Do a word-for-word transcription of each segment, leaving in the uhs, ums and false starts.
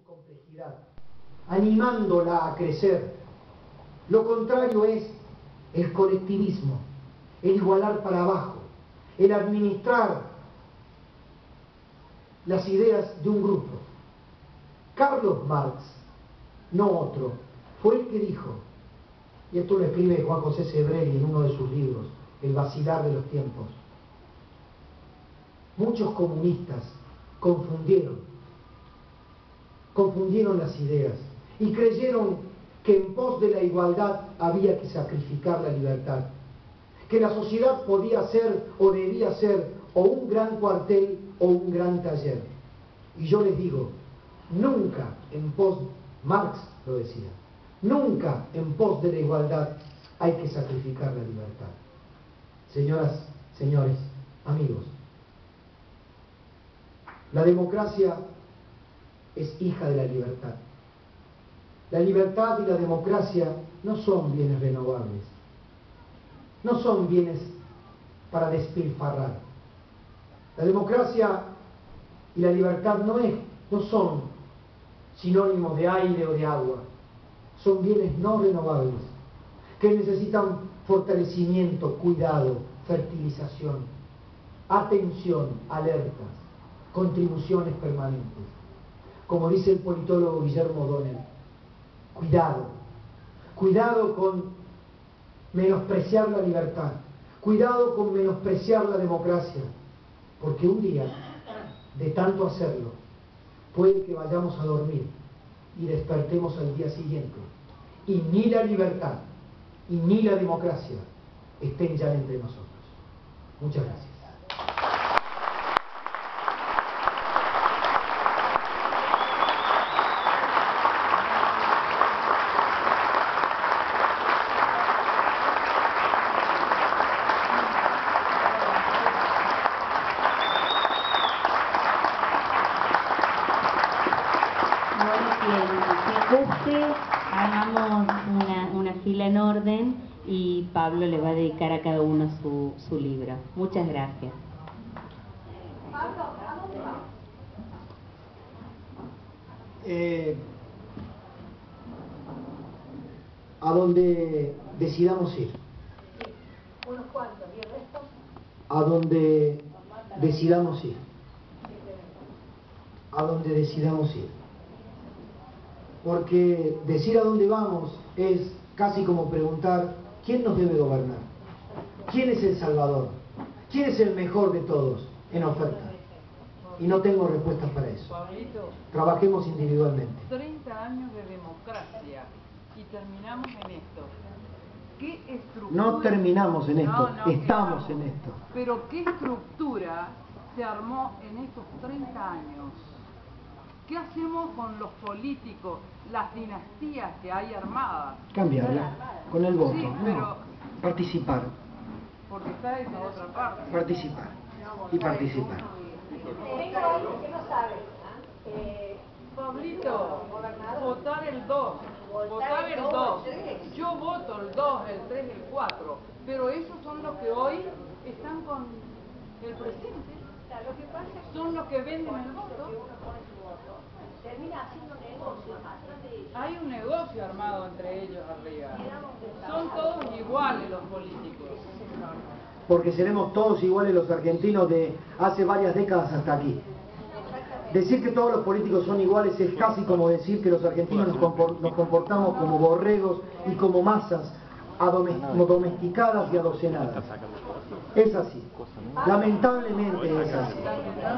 complejidad, animándola a crecer. Lo contrario es el colectivismo, el igualar para abajo, el administrar las ideas de un grupo. Carlos Marx, no otro, fue el que dijo, y esto lo escribe Juan José Sebrelli en uno de sus libros, El vacilar de los tiempos: muchos comunistas confundieron, confundieron las ideas y creyeron que en pos de la igualdad había que sacrificar la libertad, que la sociedad podía ser o debía ser o un gran cuartel o un gran taller. Y yo les digo, nunca en pos, Marx lo decía, nunca en pos de la igualdad hay que sacrificar la libertad. Señoras, señores, amigos, la democracia es hija de la libertad. La libertad y la democracia no son bienes renovables, no son bienes para despilfarrar. La democracia y la libertad no, es, no son sinónimos de aire o de agua, son bienes no renovables que necesitan fortalecimiento, cuidado, fertilización, atención, alertas, contribuciones permanentes. Como dice el politólogo Guillermo O'Donnell, cuidado, cuidado con menospreciar la libertad, cuidado con menospreciar la democracia, porque un día, de tanto hacerlo, puede que vayamos a dormir y despertemos al día siguiente y ni la libertad y ni la democracia estén ya entre nosotros. Muchas gracias. Hagamos una, una fila en orden y Pablo le va a dedicar a cada uno su, su libro. Muchas gracias. Eh, a donde decidamos ir. ¿Unos cuantos? ¿Y el resto? A donde decidamos ir. A donde decidamos ir. Porque decir a dónde vamos es casi como preguntar ¿quién nos debe gobernar? ¿Quién es el Salvador? ¿Quién es el mejor de todos en oferta? Y no tengo respuestas para eso. Pablito, trabajemos individualmente. treinta años de democracia y terminamos en esto. ¿Qué estructura? No terminamos en esto, No, no, estamos quedamos. en esto. Pero ¿qué estructura se armó en estos treinta años? ¿Qué hacemos con los políticos, las dinastías que hay armadas? Cambiarla, con el voto. Sí, no. pero- Participar, Porque está esa otra parte. participar y participar. Tengo algo que no saben. Eh, Pablito, Gobernador. votar el dos, Votar votar el el dos, dos. el tres. Yo voto el dos, el tres, el cuatro, pero ellos son los que hoy están con el presidente. o sea, lo que pasa es que Son los que venden el voto. uno pone su voto, termina haciendo negocio atrás de ellos. Hay un negocio armado entre ellos arriba. Son todos iguales los políticos. Porque seremos todos iguales los argentinos de hace varias décadas hasta aquí. Decir que todos los políticos son iguales es casi como decir que los argentinos nos, compor nos comportamos como borregos y como masas domesticadas y adocenadas. Es así. Lamentablemente es así. El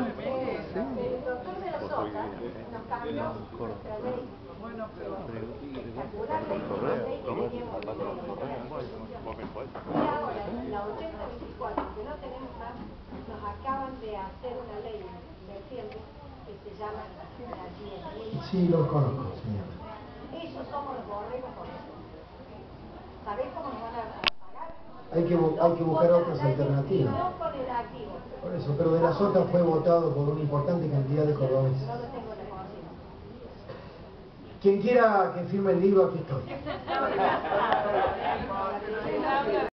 doctor de la Sota nos cambió nuestra ley Bueno, pero espectacular, la ley que veníamos viendo como para la Constitución. Y ahora, la ochenta veinticuatro, que no tenemos más, nos acaban de hacer una ley en septiembre que se llama la diez mil. Sí, los conozco, señor. Esos somos los borregos por eso. ¿Sabés cómo nos van a pagar? Hay que, bu- hay que buscar otras alternativas. No con el activo. Por eso, pero de la Sota fue votado por una importante cantidad de cordobeses. No lo tengo reconocido. Quien quiera que firme el libro, aquí estoy.